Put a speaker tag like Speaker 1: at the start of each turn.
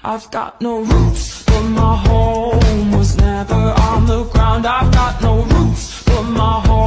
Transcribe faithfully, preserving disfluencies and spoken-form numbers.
Speaker 1: I've got no roots, but my home was never on the ground. I've got no roots, but my home